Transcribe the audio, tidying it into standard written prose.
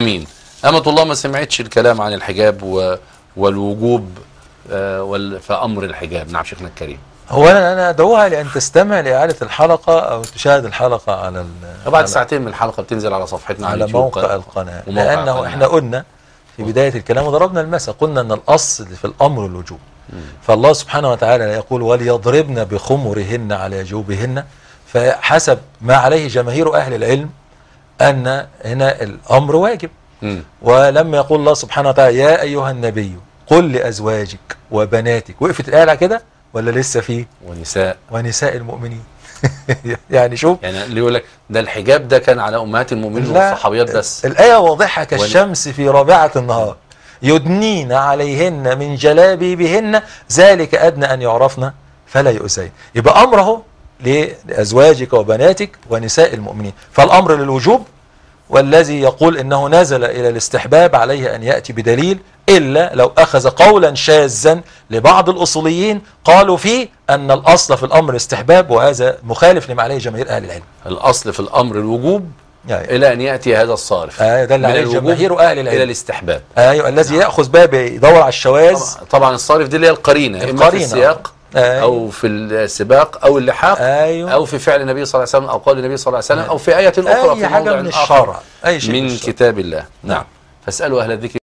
مين؟ أمة الله ما سمعتش الكلام عن الحجاب والوجوب في أمر الحجاب. نعم شيخنا الكريم. هو أنا أدعوها لأن تستمع لإعادة الحلقة أو تشاهد الحلقة على بعد ساعتين من الحلقة بتنزل على صفحتنا على موقع القناة، لأنه إحنا قلنا في بداية الكلام وضربنا المثل، قلنا أن الأصل في الأمر الوجوب. فالله سبحانه وتعالى يقول وليضربن بخمرهن على جوبهن، فحسب ما عليه جماهير أهل العلم أن هنا الأمر واجب. ولما يقول الله سبحانه وتعالى يا أيها النبي قل لأزواجك وبناتك، وقفت الآية على كده ولا لسه فيه؟ ونساء المؤمنين. يعني شوف، يعني اللي يقول لك ده الحجاب ده كان على أمهات المؤمنين والصحابيات بس. الآية واضحة كالشمس في رابعة النهار، يدنين عليهن من جلابيبهن ذلك أدنى أن يعرفن فلا يؤذين. يبقى أمره لأزواجك وبناتك ونساء المؤمنين، فالأمر للوجوب، والذي يقول إنه نزل إلى الاستحباب عليه أن يأتي بدليل، إلا لو أخذ قولا شاذا لبعض الأصوليين قالوا فيه أن الأصل في الأمر استحباب، وهذا مخالف لما عليه جماهير أهل العلم. الأصل في الأمر الوجوب إلى أن يأتي هذا الصارف. ده اللي عليه جماهير أهل العلم إلى الاستحباب. أيوة، الذي يأخذ باب يدور على الشواذ. طبعا الصارف دي اللي هي القرينة، إما في السياق أو في السباق أو اللحاق، أو في فعل النبي صلى الله عليه وسلم أو قول النبي صلى الله عليه وسلم، أو في آية أخرى أي حاجة من الشرع، أي شيء من كتاب الله. نعم. فاسألوا أهل الذكر.